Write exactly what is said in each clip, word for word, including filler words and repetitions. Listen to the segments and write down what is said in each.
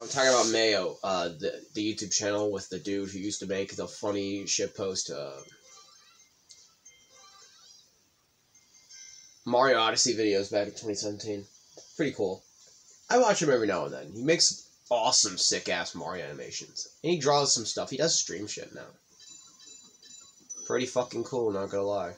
I'm talking about Mayo, uh, the the YouTube channel with the dude who used to make the funny shitpost uh, Mario Odyssey videos back in twenty seventeen. Pretty cool. I watch him every now and then. He makes awesome, sick-ass Mario animations. And he draws some stuff. He does stream shit now. Pretty fucking cool, not gonna lie.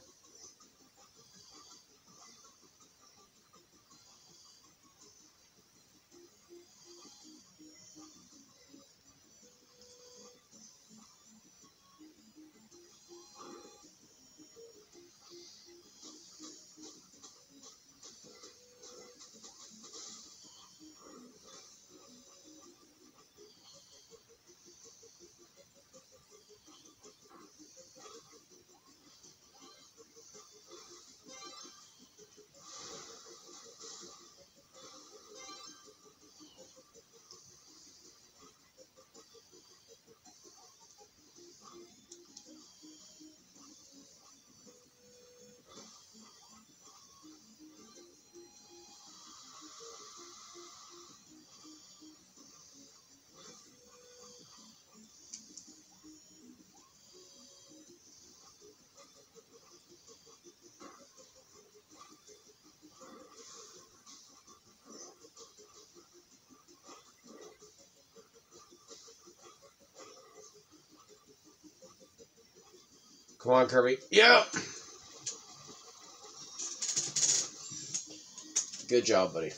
Come on, Kirby. Yeah! Good job, buddy.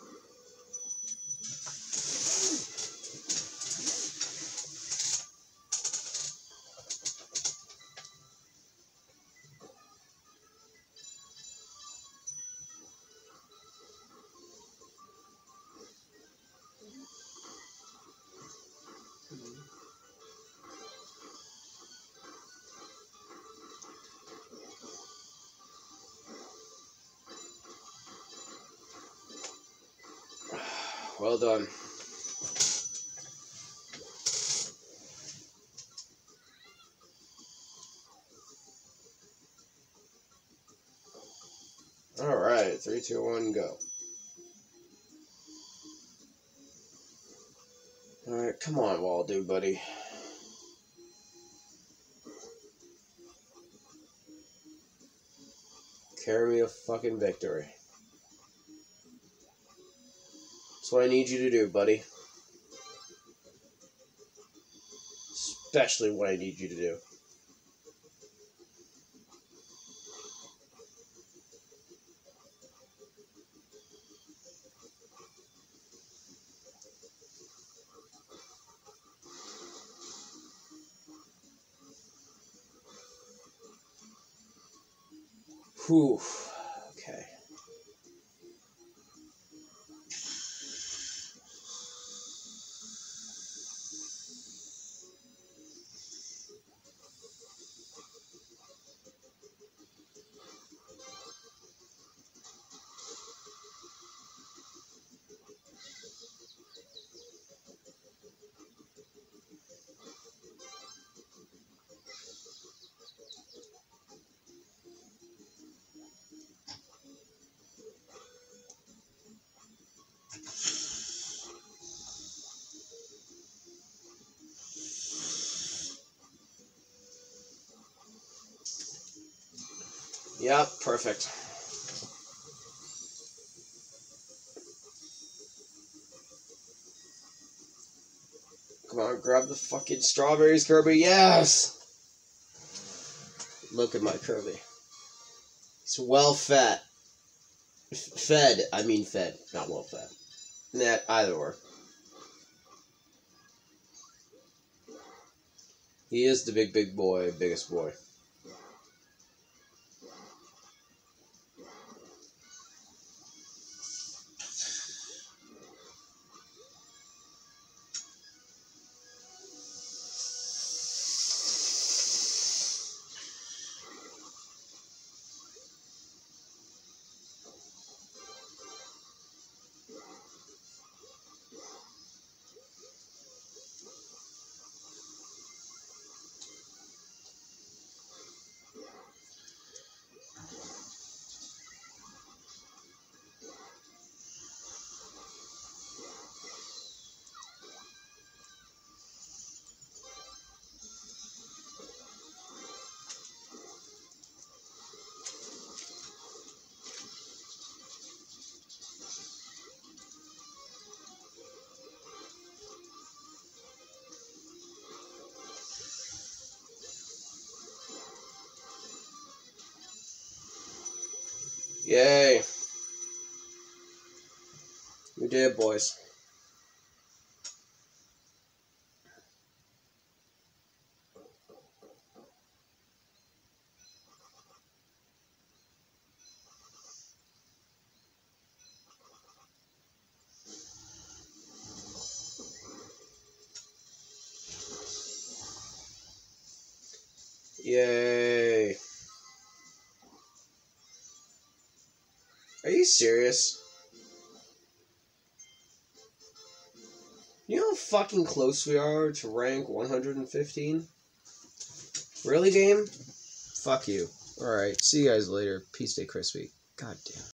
Well done. Alright, three, two, one, go. Alright, come on, Waddle, dude, buddy. Carry me a fucking victory. That's what I need you to do, buddy. Especially what I need you to do. Whew. Okay. Yep, perfect. Come on, grab the fucking strawberries, Kirby. Yes! Look at my Kirby. He's well fed. F fed. I mean fed, not well fed. Nah, either or. He is the big, big boy, biggest boy. Yay. We did, boys. Yay. Are you serious? You know how fucking close we are to rank one hundred fifteen? Really, game? Fuck you. Alright, see you guys later. Peace, stay crispy. God damn.